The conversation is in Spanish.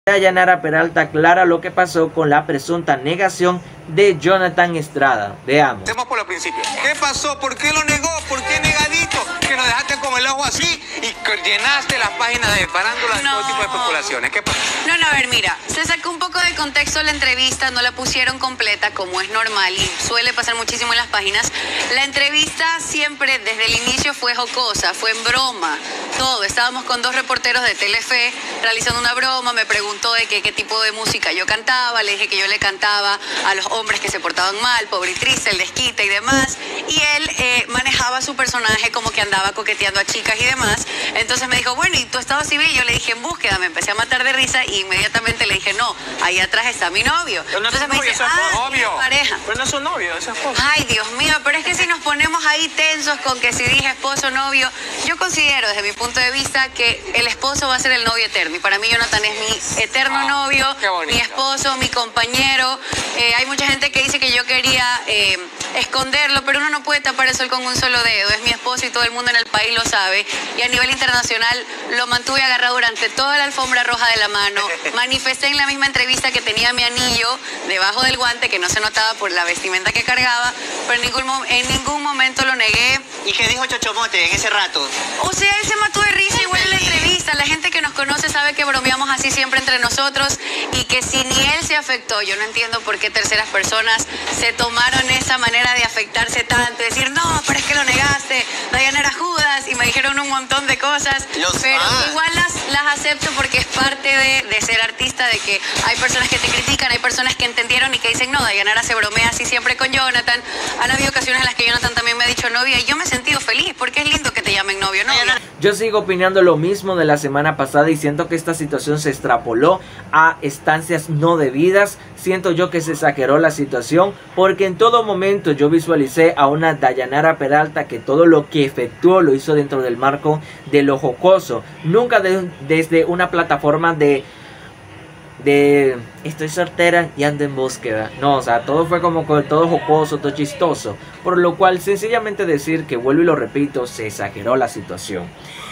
Dayanara Peralta aclara lo que pasó con la presunta negación de Jonathan Estrada. Veamos. Empecemos por los principios. ¿Qué pasó? ¿Por qué lo negó? ¿Por qué negadito? Que nos dejaste con el ojo así y llenaste las páginas de farándula de todo tipo de especulaciones. ¿Qué pasó? No, a ver, mira, se sacó un poco de contexto la entrevista, no la pusieron completa como es normal y suele pasar muchísimo en las páginas. La entrevista siempre desde el inicio fue jocosa, fue en broma, todo. Estábamos con dos reporteros de Telefe realizando una broma, me preguntó de qué tipo de música yo cantaba, le dije que yo le cantaba a los hombres que se portaban mal, pobre y triste, el desquite y demás, y él manejaba su personaje como que andaba coqueteando a chicas y demás. Entonces me dijo, bueno, ¿y tu estado civil? Yo le dije, en búsqueda, me empecé a matar de risa y inmediatamente le dije, no, ahí atrás está mi novio. Pero no es Entonces me novio, dice, novio. pareja. Pero no es su novio, es su esposo. Ay, Dios mío, pero es que si nos ponemos ahí tensos con que si dije esposo, novio, yo considero desde mi punto de vista que el esposo va a ser el novio eterno. Y para mí Jonathan es mi eterno novio, mi esposo, mi compañero. Hay mucha gente que dice que yo quería esconderlo, pero uno no puede tapar el sol con un solo dedo. Es mi esposo y todo el mundo en el país lo sabe. Y a nivel internacional lo mantuve agarrado durante toda la alfombra roja de la mano. Manifesté en la misma entrevista que tenía mi anillo debajo del guante, que no se notaba por la vestimenta que cargaba, pero en ningún momento lo negué. ¿Y qué dijo Chochomote en ese rato? O sea, él se mató de risa igual en la entrevista. La gente que nos conoce sabe que bromeamos así siempre entre nosotros y que si ni él se afectó, yo no entiendo por qué terceras personas se tomaron esa manera de afectarse tanto, decir, no, pero es que lo negaste, Dayanara Judas, y me dijeron un montón de cosas, pero igual las acepto porque es parte de ser artista, de que hay personas que te critican, hay personas que entendieron y que dicen, no, Dayanara se bromea así siempre con Jonathan. Han habido ocasiones en las que Jonathan también me ha dicho novia y yo me he sentido feliz porque es lindo que te llamen novio, novia. Yo sigo opinando lo mismo de la semana pasada y siento que esta situación se extrapoló a instancias no debidas. Siento yo que se exageró la situación porque en todo momento yo visualicé a una Dayanara Peralta que todo lo que efectuó lo hizo dentro del marco de lo jocoso. Nunca desde una plataforma de estoy soltera y ando en búsqueda. No, o sea, todo fue como todo jocoso, todo chistoso. Por lo cual, sencillamente decir que, vuelvo y lo repito, se exageró la situación.